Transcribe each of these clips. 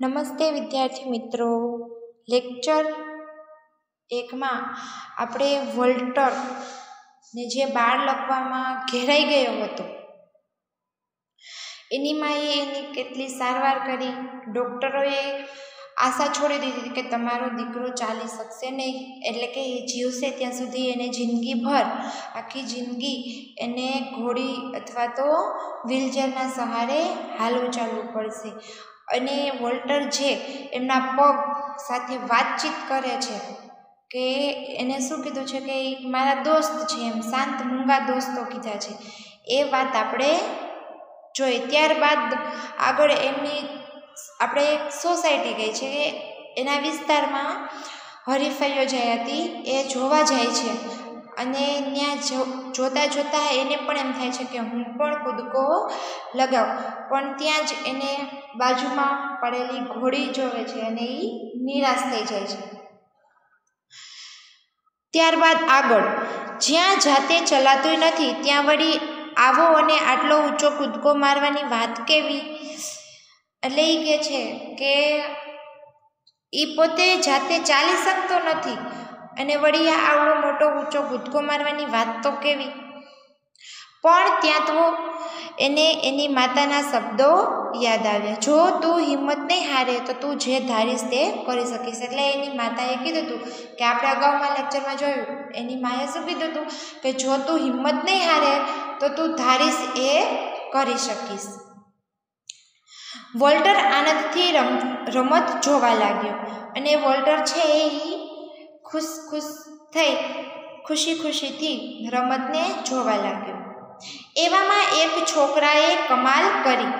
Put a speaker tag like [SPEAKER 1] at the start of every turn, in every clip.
[SPEAKER 1] નમસ્તે વિદ્યાર્થી મિત્રો, લેક્ચર 1 માં આપણે વોલ્ટર ને જે બાળ લખવામાં ઘેરાઈ ગયો હતો એની માએ એની કેટલી સારવાર કરી. ડૉક્ટરોએ આશા છોડી દીધી કે તમારો દીકરો ચાલી શકશે નહીં, એટલે કે એ જીવશે ત્યાં સુધી એને જિંદગીભર આખી જિંદગી એને ઘોડી અથવા તો વ્હીલચેરના સહારે હાલવું ચાલવું પડશે. અને વોલ્ટર જે એમના પગ સાથે વાતચીત કરે છે કે એને શું કીધું છે કે મારા દોસ્ત છે, એમ શાંત મૂંગા દોસ્તો કીધા છે. એ વાત આપણે જોઈ. ત્યારબાદ આગળ એમની આપણે એક સોસાયટી ગઈ છે કે એના વિસ્તારમાં હરીફાઈ યોજાઈ હતી, એ જોવા જાય છે. અને ત્યાં જોતાં જોતાં એને પણ એમ થાય છે કે હું પણ કૂદકો લગાવ, પણ ત્યાં જ એને બાજુમાં પડેલી ઘોડી જોવે છે અને એ નિરાશ થઈ જાય છે. ત્યારબાદ આગળ જ્યાં જાતે ચલાતું નથી ત્યાં વળી આવો અને આટલો ઊંચો કૂદકો મારવાની વાત કેવી? એટલે એ કહે છે કે એ પોતે જાતે ચાલી શકતો નથી અને વળી આવડો મોટો ઊંચો કૂદકો મારવાની વાત તો કેવી? પણ ત્યાં તો એને એની માતાના શબ્દો યાદ આવ્યા, જો તું હિંમત નહીં હારે તો તું જે ધારીશ તે કરી શકીશ. એટલે એની માતાએ કીધું હતું કે આપણે અગાઉના લેક્ચરમાં જોયું, એની માએ શું કીધું હતું કે જો તું હિંમત નહીં હારે તો તું ધારીશ એ કરી શકીશ. વોલ્ટર આનંદથી રમત જોવા લાગ્યો અને વોલ્ટર છે એ ખુશીથી રમતને જોવા લાગ્યો. એવામાં એક છોકરાએ કમાલ કરી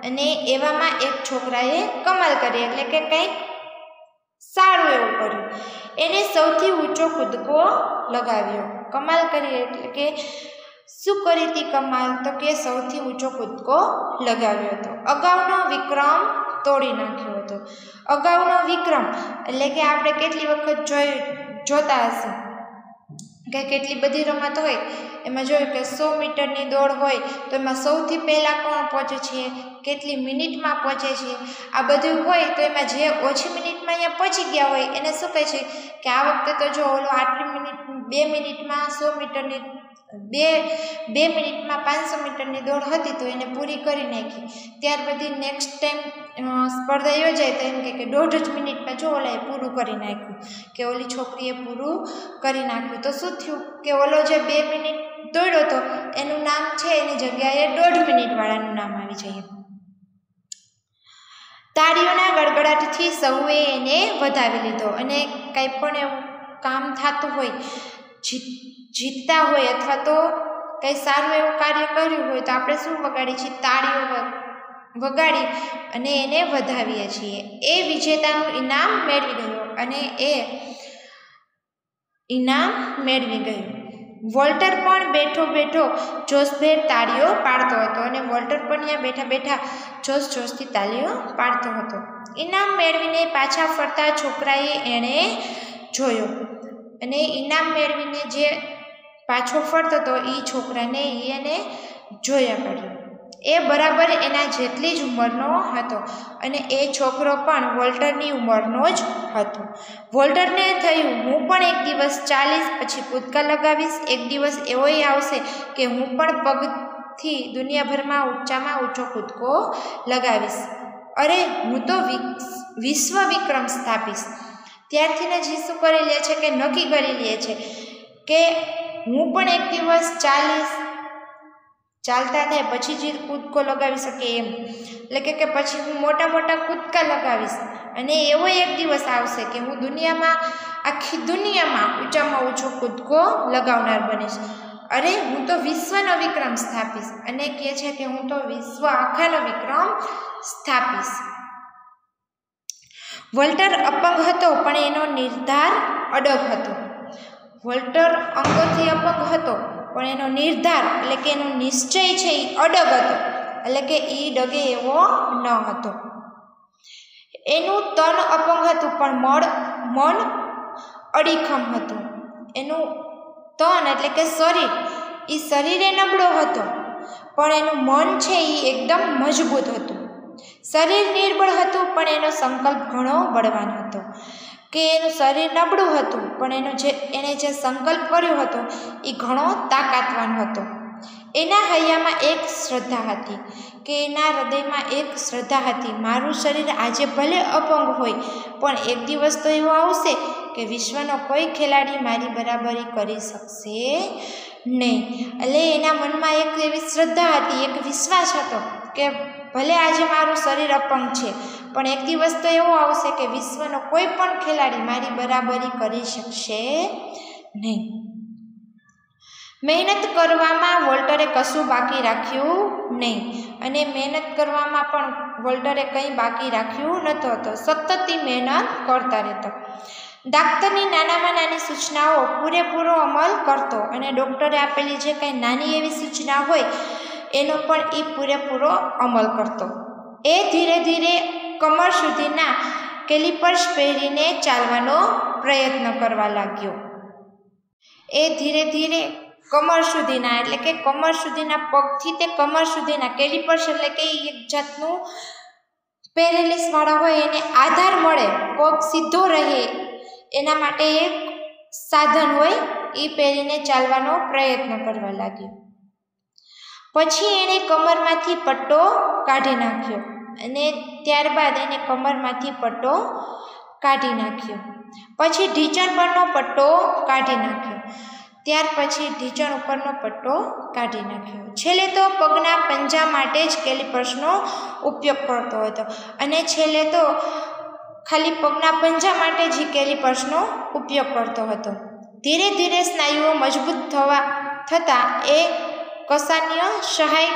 [SPEAKER 1] એટલે કે કંઈક સારું એવું કર્યું. એને સૌથી ઊંચો કૂદકો લગાવ્યો. કમાલ કરી એટલે કે શું કરી હતી કમાલ? તો કે સૌથી ઊંચો કૂદકો લગાવ્યો હતો. અગાઉનો વિક્રમ તોડી નાખ્યો હતો. અગાઉનો વિક્રમ એટલે કે આપણે કેટલી વખત જોતા હશું કે કેટલી બધી રમત હોય, એમાં જોયું કે 100 મીટરની દોડ હોય તો એમાં સૌથી પહેલાં કોણ પહોંચે છે, કેટલી મિનિટમાં પહોંચે છે, આ બધું હોય તો એમાં જે ઓછી મિનિટમાં અહીંયા પહોંચી ગયા હોય એને શું કહે છે કે આ વખતે તો જો ઓલો આટલી મિનિટ 2 મિનિટમાં 100 મીટરની 2 મિનિટમાં 500 મીટરની દોડ હતી તો એને પૂરી કરી નાખી. ત્યાર પછી નેક્સ્ટ ટાઈમ સ્પર્ધા યોજાય તો એમ કે 1.5 મિનિટમાં જો ઓલાએ પૂરું કરી નાખ્યું કે ઓલી છોકરીએ પૂરું કરી નાખ્યું. તો શું થયું કે ઓલો જે 2 મિનિટ દોડ્યો હતો એનું નામ છે એની જગ્યાએ 1.5 મિનિટવાળાનું નામ આવી જાય. તાળીઓના ગડગડાટથી સૌએ એને વધાવી લીધો. અને કંઈ પણ એવું કામ થતું હોય, જીતતા હોય અથવા તો કંઈ સારું એવું કાર્ય કર્યું હોય તો આપણે શું વગાડીએ છીએ? તાળીઓ વગાડી અને એને વધાવીએ છીએ. એ વિજેતાનું ઇનામ મેળવી ગયો અને એ ઇનામ મેળવી ગયું. વોલ્ટર પણ બેઠો જોશભેર તાળીઓ પાડતો હતો અને વોલ્ટર પણ ત્યાં બેઠા જોશથી તાળીઓ પાડતો હતો. ઇનામ મેળવીને પાછા ફરતા છોકરાએ એણે જોયો અને ઇનામ મેળવીને જે પાછો ફરતો હતો એ છોકરાને એને જોયા કર્યો. એ બરાબર એના જેટલી જ ઉંમરનો હતો અને એ છોકરો પણ વોલ્ટરની ઉંમરનો જ હતો. વોલ્ટરને થયું હું પણ એક દિવસ ચાલીશ, પછી કૂદકા લગાવીશ. એક દિવસ એવોય આવશે કે હું પણ પગથી દુનિયાભરમાં ઊંચામાં ઊંચો કૂદકો લગાવીશ. અરે હું તો વિશ્વ વિક્રમ સ્થાપીશ. ત્યારથીને જ શું કરી લે છે કે નક્કી કરી લે છે કે હું પણ એક દિવસ ચાલતા થાય પછી જ કૂદકો લગાવી શકે એમ. એટલે કે પછી હું મોટા કૂદકા લગાવીશ અને એવો એક દિવસ આવશે કે હું આખી દુનિયામાં ઊંચામાં ઊંચો કૂદકો લગાવનાર બનીશ. અરે હું તો વિશ્વનો વિક્રમ સ્થાપીશ. અને કહે છે કે હું તો વિશ્વ આખાનો વિક્રમ સ્થાપીશ. વોલ્ટર અપંગ હતો પણ એનો નિર્ધાર અડગ હતો. વોલ્ટર અંગોથી અપંગ હતો પણ એનો નિર્ધાર એટલે કે એનો નિશ્ચય છે એ અડગ હતો, એટલે કે એ ડગે એવો ન હતો. એનું તન અપંગ હતું પણ મન અડીખમ હતું. એનું તન એટલે કે શરીરે નબળો હતો પણ એનું મન છે એ એકદમ મજબૂત હતું. શરીર નિર્બળ હતું પણ એનો સંકલ્પ ઘણો બળવાન હતો. કે એનું શરીર નબળું હતું પણ એણે જે સંકલ્પ કર્યો હતો એ ઘણો તાકાતવાન હતો. એના હૈયામાં એક શ્રદ્ધા હતી, કે એના હૃદયમાં એક શ્રદ્ધા હતી, મારું શરીર આજે ભલે અપંગ હોય પણ એક દિવસ તો એવો આવશે કે વિશ્વનો કોઈ ખેલાડી મારી બરાબરી કરી શકશે નહીં. એટલે એના મનમાં એક એવી શ્રદ્ધા હતી, એક વિશ્વાસ હતો કે ભલે આજે મારું શરીર અપંગ છે પણ એક દિવસ તો એવો આવશે કે વિશ્વનો કોઈ પણ ખેલાડી મારી બરાબરી કરી શકશે નહીં. મહેનત કરવામાં વોલ્ટરે કશું બાકી રાખ્યું નહીં, અને મહેનત કરવામાં પણ વોલ્ટરે કંઈ બાકી રાખ્યું નહોતું હતું. સતત મહેનત કરતા રહેતો. ડાક્ટરની નાનામાં નાની સૂચનાઓ પૂરેપૂરો અમલ કરતો, અને ડૉક્ટરે આપેલી જે કંઈ નાની એવી સૂચના હોય એનો પણ એ પૂરેપૂરો અમલ કરતો. એ ધીરે ધીરે કમર સુધીના કેલિપર્સ પહેરીને ચાલવાનો પ્રયત્ન કરવા લાગ્યો. એ ધીરે ધીરે કમર સુધીના એટલે કે કમર સુધીના પગથી તે કમર સુધીના કેલિપર્સ એટલે કે એક જાતનું પેરેલિસવાળા હોય એને આધાર મળે, પગ સીધો રહે એના માટે એક સાધન હોય એ પહેરીને ચાલવાનો પ્રયત્ન કરવા લાગ્યો. પછી એણે કમરમાંથી પટ્ટો કાઢી નાખ્યો, અને ત્યારબાદ એને કમરમાંથી પટ્ટો કાઢી નાખ્યો. પછી ઢીંચણ પરનો પટ્ટો કાઢી નાખ્યો. ત્યાર પછી ઢીંચણ ઉપરનો પટ્ટો કાઢી નાખ્યો. છેલ્લે તો પગના પંજા માટે જ કેલિપર્સનો ઉપયોગ કરતો હતો, અને છેલ્લે તો ખાલી પગના પંજા માટે જ કેલિપર્સનો ઉપયોગ કરતો હતો. ધીરે ધીરે સ્નાયુઓ મજબૂત થતાં એ કશાન્ય સહાય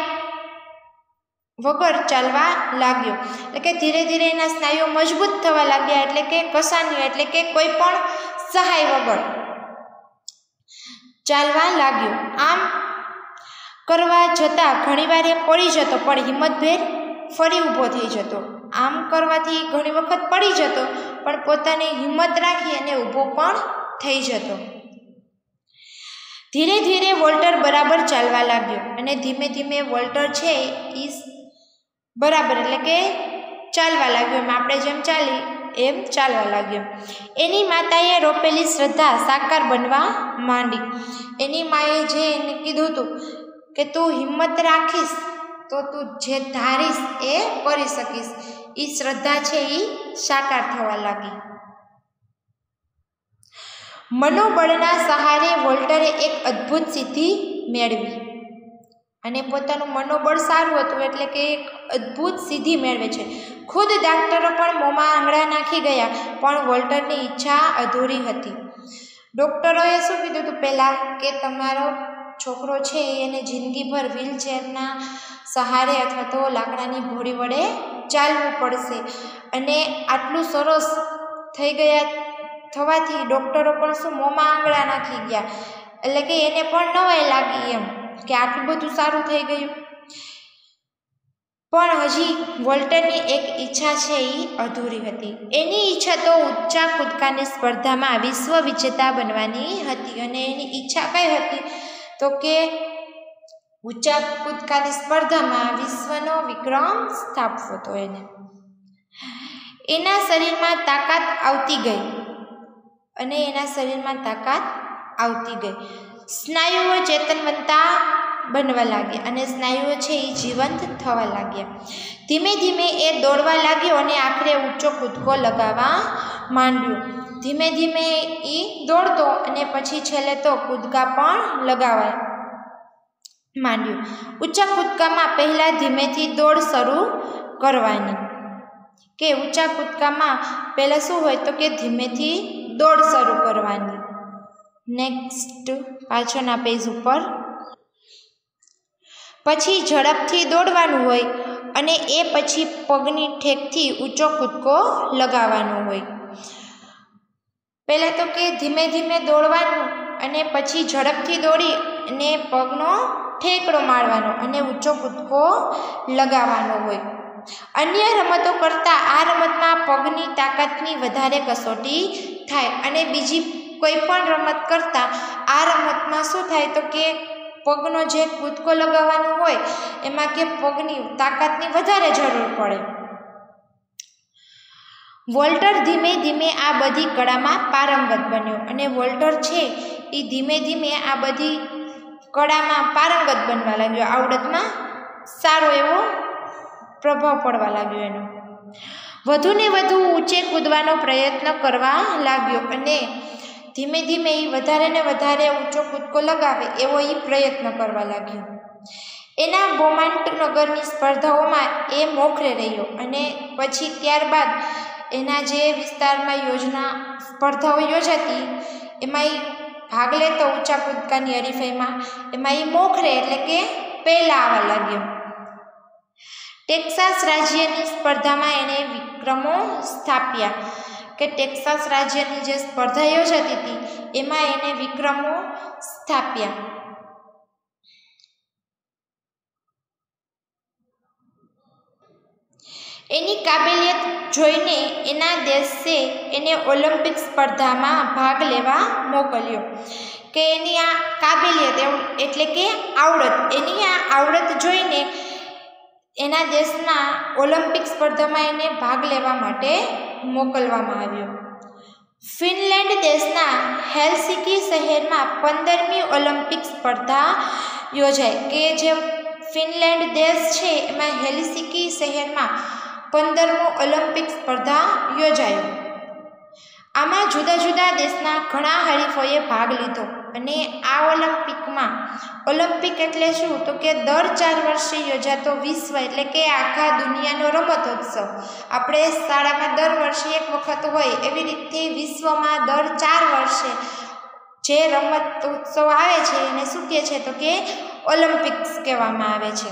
[SPEAKER 1] વગર ચાલવા લાગ્યો. એટલે કે ધીરે ધીરે એના સ્નાયુઓ મજબૂત થવા લાગ્યા, એટલે કે કશાન્ય એટલે કે કોઈ પણ સહાય વગર ચાલવા લાગ્યો. આમ કરવા છતાં ઘણીવાર એ પડી જતો, પણ હિંમતભેર ફરી ઊભો થઈ જતો. આમ કરવાથી ઘણી વખત પડી જતો પણ પોતાની હિંમત રાખી અને ઊભો પણ થઈ જતો. ધીરે ધીરે વોલ્ટર બરાબર ચાલવા લાગ્યો, અને ધીમે ધીમે વોલ્ટર છે એ બરાબર એટલે કે ચાલવા લાગ્યો. એમ આપણે જેમ ચાલી એમ ચાલવા લાગ્યો. એની માતાએ રોપેલી શ્રદ્ધા સાકાર બનવા માંડી. એની માએ જે એને કીધું હતું કે તું હિંમત રાખીશ તો તું જે ધારીશ એ કરી શકીશ, એ શ્રદ્ધા છે એ સાકાર થવા લાગી. મનોબળના સહારે વોલ્ટરે એક અદ્ભુત સિદ્ધિ મેળવી, અને પોતાનું મનોબળ સારું હતું એટલે કે એક અદ્ભુત સિદ્ધિ મેળવે છે. ખુદ ડાક્ટરો પણ મોંમાં આંગળા નાખી ગયા, પણ વોલ્ટરની ઈચ્છા અધૂરી હતી. ડૉક્ટરોએ શું કીધું હતું પહેલાં કે તમારો છોકરો છે એને જિંદગીભર વ્હીલચેરના સહારે અથવા તો લાકડાની ઘોડી વડે ચાલવું પડશે, અને આટલું સરસ થઈ ગયા થવાથી ડૉક્ટરો પણ શું મોંમાં આંગળા નાખી ગયા, એટલે કે એને પણ નવાઈ લાગી એમ કે આટલું બધું સારું થઈ ગયું. પણ હજી વોલ્ટરની એક ઈચ્છા છે એ અધૂરી હતી. એની ઈચ્છા તો ઊંચા કૂદકાની સ્પર્ધામાં વિશ્વ વિજેતા બનવાની હતી, અને એની ઈચ્છા કઈ હતી તો કે ઊંચા કૂદકાની સ્પર્ધામાં વિશ્વનો વિક્રમ સ્થાપવો હતો એને. એના શરીરમાં તાકાત આવતી ગઈ, અને એના શરીરમાં તાકાત આવતી ગઈ. સ્નાયુઓ ચેતનવંતા બનવા લાગ્યા, અને સ્નાયુઓ છે એ જીવંત થવા લાગ્યા. ધીમે ધીમે એ દોડવા લાગ્યો, અને આખરે ઊંચો કૂદકો લગાવવા માંડ્યો. ધીમે ધીમે એ દોડતો, અને પછી છેલ્લે તો કૂદકા પણ લગાવવા માંડ્યું. ઊંચા કૂદકામાં પહેલાં ધીમેથી દોડ શરૂ કરવાની, કે ઊંચા કૂદકામાં પહેલાં શું હોય તો કે ધીમેથી દોડ શરૂ કરવાની. નેક્સ્ટ પાછળના પેજ ઉપર પછી ઝડપથી દોડવાનું હોય, અને એ પછી પગની ઠેકથી ઊંચો કૂદકો લગાવવાનો હોય. પહેલાં તો કે ધીમે ધીમે દોડવાનું, અને પછી ઝડપથી દોડી અને પગનો ઠેકડો મારવાનો અને ઊંચો કૂદકો લગાવવાનો હોય. અન્ય રમતો કરતાં આ રમતમાં પગની તાકાતની વધારે કસોટી થાય, અને બીજી કોઈ પણ રમત કરતાં આ રમતમાં શું થાય તો કે પગનો જે કૂદકો લગાવવાનો હોય એમાં કે પગની તાકાતની વધારે જરૂર પડે. વોલ્ટર ધીમે ધીમે આ બધી કળામાં પારંગત બન્યો અને વોલ્ટર છે એ ધીમે ધીમે આ બધી કળામાં પારંગત બનવા લાગ્યો, આવડતમાં સારો એવો પ્રભાવ પડવા લાગ્યો એનો. વધુ ને વધુ ઊંચે કૂદવાનો પ્રયત્ન કરવા લાગ્યો અને ધીમે ધીમે એ વધારે ને વધારે ઊંચો કૂદકો લગાવે એવો એ પ્રયત્ન કરવા લાગ્યો. એના બોમાન્ટ નગરની સ્પર્ધાઓમાં એ મોખરે રહ્યો અને પછી ત્યારબાદ એના જે વિસ્તારમાં સ્પર્ધાઓ યોજાતી એમાં એ ભાગ લેતો ઊંચા કૂદકાની હરીફાઈમાં, એમાં એ મોખરે એટલે કે પહેલા આવવા લાગ્યો. ટેક્સાસ રાજ્યની સ્પર્ધામાં એણે વિક્રમો સ્થાપ્યા કે ટેક્સાસ રાજ્યની જે સ્પર્ધા યોજાતી હતી એમાં એને વિક્રમો સ્થાપ્યા. એની કાબેલિયત જોઈને એના દેશે એને ઓલિમ્પિક સ્પર્ધામાં ભાગ લેવા મોકલ્યો કે એની આ કાબેલિયત એટલે કે આવડત, એની આ આવડત જોઈને એના દેશમાં ઓલિમ્પિક સ્પર્ધામાં એને ભાગ લેવા માટે મોકલવામાં આવ્યો. ફિનલેન્ડ દેશના હેલસિંકી શહેરમાં 15મી ઓલિમ્પિક સ્પર્ધા યોજાઈ કે જે ફિનલેન્ડ દેશ છે એમાં હેલસિંકી શહેરમાં 15મો ઓલિમ્પિક સ્પર્ધા યોજાયો. આમાં જુદા જુદા દેશના ઘણા હરીફોએ ભાગ લીધો અને આ ઓલિમ્પિક એટલે શું તો કે દર 4 વર્ષે યોજાતો વિશ્વ એટલે કે આખા દુનિયાનો રમતોત્સવ. આપણે શાળામાં દર વર્ષે એક વખત હોય એવી રીતે વિશ્વમાં દર 4 વર્ષે જે રમતોત્સવ આવે છે એને શું કહે છે તો કે ઓલિમ્પિક્સ કહેવામાં આવે છે.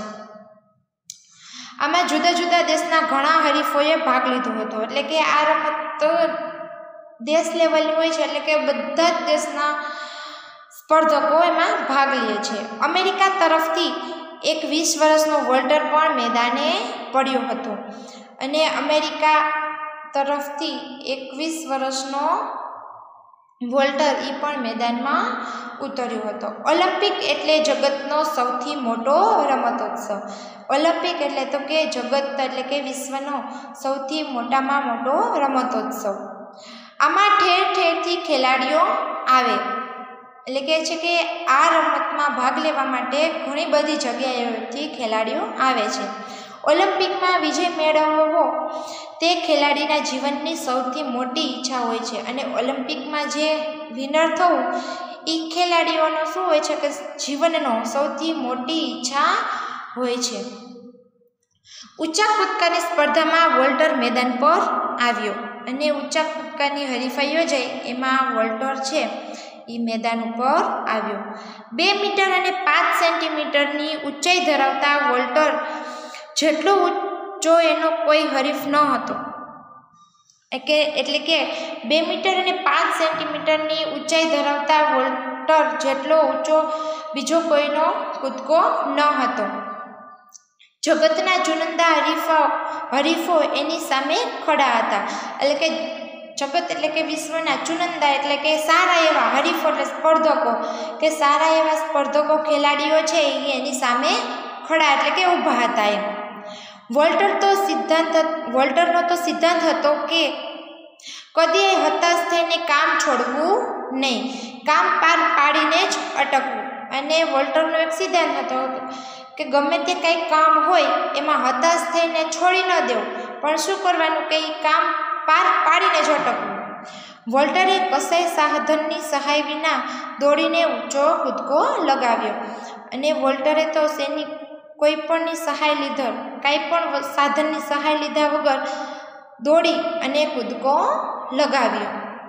[SPEAKER 1] આમાં જુદા જુદા દેશના ઘણા હરીફોએ ભાગ લીધો હતો એટલે કે આ રમત દેશ લેવલની હોય છે એટલે કે બધા જ દેશના સ્પર્ધકો એમાં ભાગ લે છે. અમેરિકા તરફથી એક 20 વર્ષનો વોલ્ટર પણ મેદાને પડ્યો હતો અને અમેરિકા તરફથી 21 વર્ષનો વોલ્ટર એ પણ મેદાનમાં ઉતર્યો હતો. ઓલિમ્પિક એટલે જગતનો સૌથી મોટો રમતોત્સવ. ઓલિમ્પિક એટલે તો કે જગત એટલે કે વિશ્વનો સૌથી મોટામાં મોટો રમતોત્સવ. આમાં ઠેર ઠેરથી ખેલાડીઓ આવે એટલે કે છે કે આ રમતમાં ભાગ લેવા માટે ઘણી બધી જગ્યાએથી ખેલાડીઓ આવે છે. ઓલિમ્પિકમાં વિજય મેળવવો તે ખેલાડીના જીવનની સૌથી મોટી ઈચ્છા હોય છે અને ઓલિમ્પિકમાં જે વિનર થવું એ ખેલાડીઓનો શું હોય છે કે જીવનનો સૌથી મોટી ઈચ્છા હોય છે. ઊંચા કૂદકાની સ્પર્ધામાં વોલ્ટર મેદાન પર આવ્યો અને ઊંચા કૂદકાની હરીફાઈ યોજાઈ એમાં વોલ્ટર છે એ મેદાન ઉપર આવ્યો. 2 મીટર અને 5 સેન્ટીમીટરની ઊંચાઈ ધરાવતા વોલ્ટર જેટલો ઊંચો એનો કોઈ હરીફ ન હતો એટલે કે 2 મીટર અને 5 સેન્ટીમીટરની ઊંચાઈ ધરાવતા વોલ્ટર જેટલો ઊંચો બીજો કોઈનો કૂદકો ન હતો. જગતના ચુનંદા હરીફો એની સામે ખડા હતા એટલે કે જગત એટલે કે વિશ્વના ચુનંદા એટલે કે સારા એવા હરીફો એટલે સ્પર્ધકો કે સારા એવા સ્પર્ધકો ખેલાડીઓ છે એ એની સામે ખડા એટલે કે ઊભા હતા એમ. વોલ્ટરનો તો સિદ્ધાંત હતો કે કદી હતાશ થઈને કામ છોડવું નહીં, કામ પાર પાડીને જ અટકવું. અને વોલ્ટરનો એક સિદ્ધાંત હતો કે ગમે તે કંઈ કામ હોય એમાં હતાશ થઈને છોડી ન દેવું પણ શું કરવાનું કે એ કામ પાર પાડીને જ અટકવું. વોલ્ટરે કસાઈ સાધનની સહાય વિના દોડીને ઊંચો કૂદકો લગાવ્યો અને વોલ્ટરે તો કોઈ પણની સહાય લીધો કાંઈ પણ સાધનની સહાય લીધા વગર દોડી અને કૂદકો લગાવ્યો.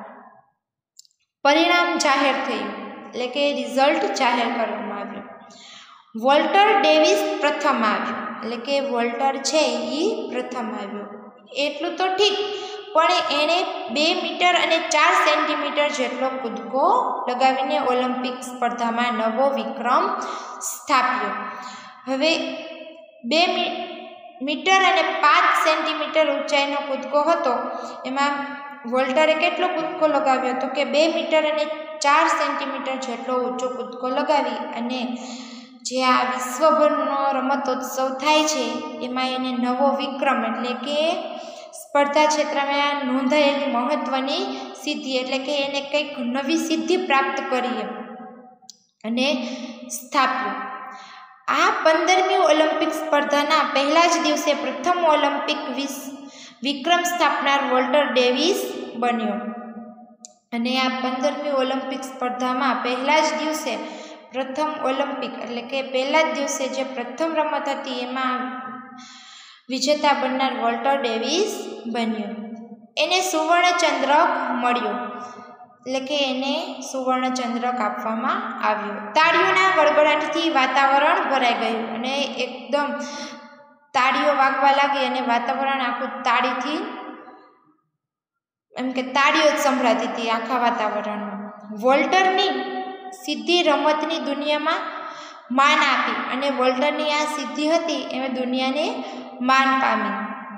[SPEAKER 1] પરિણામ જાહેર થયું એટલે કે રિઝલ્ટ જાહેર કરવામાં આવ્યું. વોલ્ટર ડેવિસ પ્રથમ આવ્યો એટલે કે વોલ્ટર છે એ પ્રથમ આવ્યો. એટલું તો ઠીક પણ એણે 2 મીટર અને 4 સેન્ટીમીટર જેટલો કૂદકો લગાવીને ઓલિમ્પિક સ્પર્ધામાં નવો વિક્રમ સ્થાપ્યો. હવે 2 મીટર અને 5 સેન્ટીમીટર ઊંચાઈનો કૂદકો હતો એમાં વોલ્ટરે કેટલો કૂદકો લગાવ્યો હતો કે 2 મીટર અને 4 સેન્ટીમીટર જેટલો ઊંચો કૂદકો લગાવી અને જે આ વિશ્વભરનો રમતોત્સવ થાય છે એમાં એને નવો વિક્રમ એટલે કે સ્પર્ધા ક્ષેત્રમાં નોંધાયેલી મહત્વની સિદ્ધિ એટલે કે એને કંઈક નવી સિદ્ધિ પ્રાપ્ત કરી અને સ્થાપ્યું. આ 15મી ઓલિમ્પિક સ્પર્ધાના પહેલા જ દિવસે પ્રથમ ઓલિમ્પિક વિક્રમ સ્થાપનાર વોલ્ટર ડેવિસ બન્યો. અને આ 15મી ઓલિમ્પિક સ્પર્ધામાં પહેલા જ દિવસે પ્રથમ ઓલિમ્પિક એટલે કે પહેલા જ દિવસે જે પ્રથમ રમત હતી એમાં વિજેતા બનનાર વોલ્ટર ડેવિસ બન્યો. એને સુવર્ણચંદ્રક મળ્યો એટલે કે એને સુવર્ણચંદ્રક આપવામાં આવ્યો. તાળીઓના ગડગડાટથી વાતાવરણ ભરાઈ ગયું અને એકદમ તાળીઓ વાગવા લાગી અને વાતાવરણ આખું તાળીથી એમ કે તાળીઓ જ સંભળાતી હતી આખા વાતાવરણમાં. વોલ્ટરની સિદ્ધિ રમતની દુનિયામાં માન આપી અને વોલ્ટરની આ સિદ્ધિ હતી એ દુનિયાને માન પામી.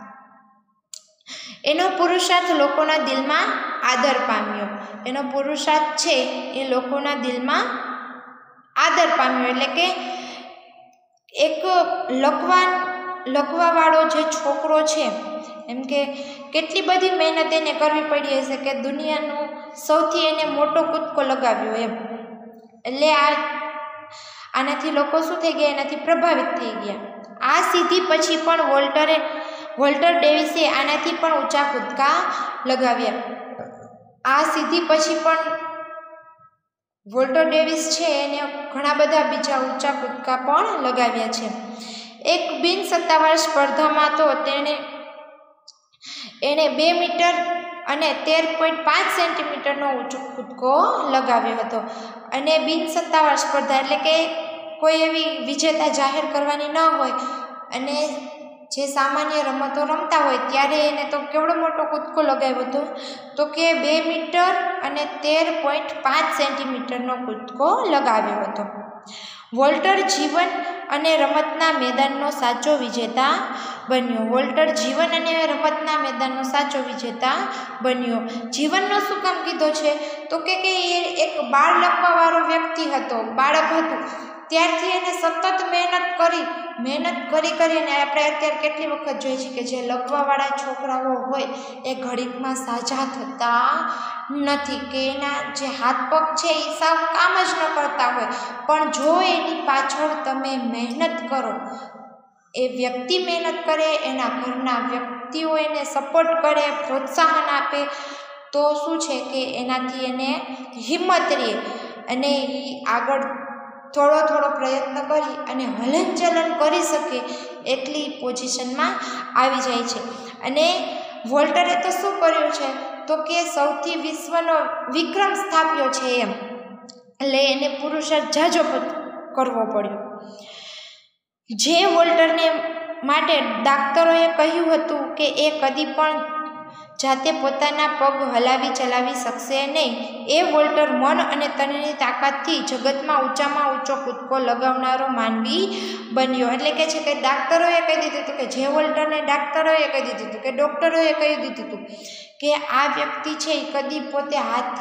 [SPEAKER 1] એનો પુરુષાર્થ લોકોના દિલમાં આદર પામ્યો. એનો પુરુષાર્થ છે એ લોકોના દિલમાં આદર પામ્યો એટલે કે એક લખવાવાળો જે છોકરો છે એમ કે કેટલી બધી મહેનત એને કરવી પડી હશે કે દુનિયાનો સૌથી એને મોટો કૂદકો લગાવ્યો એમ. એટલે આનાથી લોકો શું થઈ ગયા, એનાથી પ્રભાવિત થઈ ગયા. આ સિદ્ધિ પછી પણ વોલ્ટર ડેવિસે આનાથી પણ ઊંચા કૂદકા લગાવ્યા. આ સિદ્ધિ પછી પણ વોલ્ટર ડેવિસ છે એને ઘણા બધા બીજા ઊંચા કૂદકા પણ લગાવ્યા છે. એક બિનસત્તાવાર સ્પર્ધામાં તો એણે 2 મીટર અને 13.5 સેન્ટીમીટરનો ઊંચો કૂદકો લગાવ્યો હતો. અને બિનસત્તાવાર સ્પર્ધા એટલે કે કોઈ એવી વિજેતા જાહેર કરવાની ન હોય અને જે સામાન્ય રમતો રમતા હોય ત્યારે એને તો કેવડો મોટો કૂદકો લગાવ્યો હતો તો કે 2 મીટર અને 13.5 સેન્ટીમીટરનો કૂદકો લગાવ્યો હતો. વોલ્ટર જીવન અને રમતના મેદાનનો સાચો વિજેતા બન્યો. વોલ્ટર જીવન અને રમતના મેદાનનો સાચો વિજેતા બન્યો. જીવનનો શું કામ કીધો છે તો કે એ એક બાળ લખવાવાળો વ્યક્તિ હતો, બાળક હતું. ત્યારથી એને સતત મહેનત કરી અને આપણે અત્યારે કેટલી વખત જોઈએ છીએ કે જે લખવાવાળા છોકરાઓ હોય એ ઘડીકમાં સાજા થતા નથી કે એના જે હાથ પગ છે એ સાવ કામ જ ન કરતા હોય. પણ જો એની પાછળ તમે મહેનત કરો, એ વ્યક્તિ મહેનત કરે, એના ઘરના વ્યક્તિઓ એને સપોર્ટ કરે, પ્રોત્સાહન આપે તો શું છે કે એનાથી એને હિંમત રહે અને એ આગળ થોડો પ્રયત્ન કરી અને હલનચલન કરી શકે એટલી પોઝિશનમાં આવી જાય છે. અને વોલ્ટરે તો શું કર્યું છે તો કે સૌથી વિશ્વનો વિક્રમ સ્થાપ્યો છે એમ. એટલે એને પુરુષાર્થ ઝાઝો કરવો પડ્યો. જે વોલ્ટરને માટે ડાક્ટરોએ કહ્યું હતું કે એ કદી પણ જાતે પોતાના પગ હલાવી ચલાવી શકશે નહીં, એ વોલ્ટર મન અને તનની તાકાતથી જગતમાં ઊંચામાં ઊંચો કૂદકો લગાવનારો માનવી બન્યો. એટલે કે છે કે ડાક્ટરોએ કહી દીધું હતું કે જે વોલ્ટરને ડાક્ટરોએ કહી દીધું હતું કે ડૉક્ટરોએ કહી દીધું હતું કે આ વ્યક્તિ છે એ કદી પોતે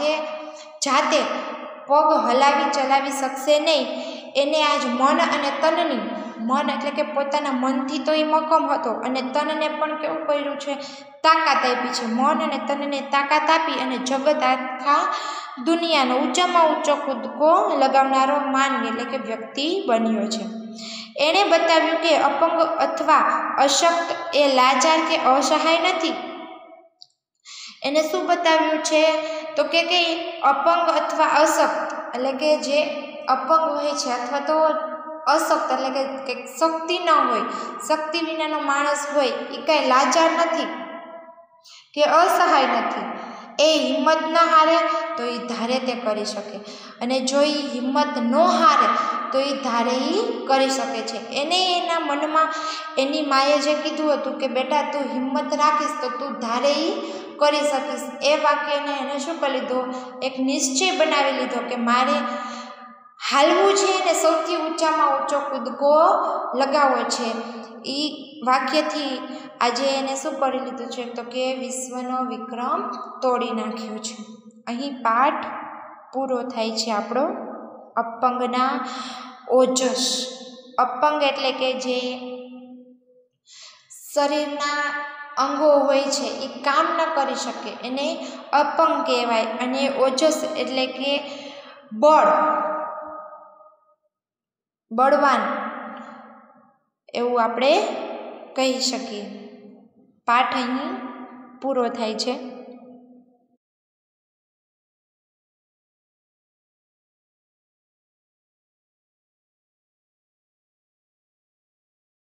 [SPEAKER 1] જાતે પગ હલાવી ચલાવી શકશે નહીં. એને આજ મન અને તનની, મન એટલે કે પોતાના મનથી તો એ મક્કમ હતો અને તનને પણ કેવું કર્યું છે, તાકાત આપી છે. મન અને તનને તાકાત આપી અને જગત આખા દુનિયાનો ઊંચામાં ઊંચો કૂદકો લગાવનારો માનવી એટલે કે વ્યક્તિ બન્યો છે. એણે બતાવ્યું કે અપંગ અથવા અશક્ત એ લાચાર કે અસહાય નથી. એને શું બતાવ્યું છે તો કે અપંગ અથવા અશક્ત એટલે કે જે અપંગ હોય છે અથવા તો અશક્ત એટલે કે કંઈક શક્તિ ન હોય, શક્તિ વિનાનો માણસ હોય એ કાંઈ લાચાર નથી કે અસહાય નથી. એ હિંમત ન હારે તો એ ધારે તે કરી શકે અને જો એ હિંમત ન હારે તો એ ધારે એ કરી શકે છે. એને એના મનમાં એની માએ જે કીધું હતું કે બેટા તું હિંમત રાખીશ તો તું ધારે એ કરી શકીશ, એ વાક્યને એને શું કરી લીધો, એક નિશ્ચય બનાવી લીધો કે મારે હાલવું છે અને સૌથી ઊંચામાં ઊંચો કૂદકો લગાવવો છે. એ વાક્યથી આજે એને શું કરી લીધું છે તો કે વિશ્વનો વિક્રમ તોડી નાખ્યો છે. અહીં પાઠ પૂરો થાય છે આપણો અપંગના ઓજસ. અપંગ એટલે કે જે શરીરના અંગો હોય છે એ કામ ન કરી શકે એને અપંગ કહેવાય. અને ઓજસ એટલે કે બળવાન એવું આપણે કહી શકીએ. પાઠ અહીં પૂરો થાય છે.